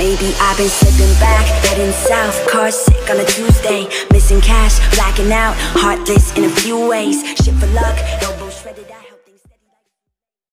Lately I've been slipping back, heading south, car sick on a Tuesday, missing cash, blacking out, heartless in a few ways, shit for luck, elbow shredded out.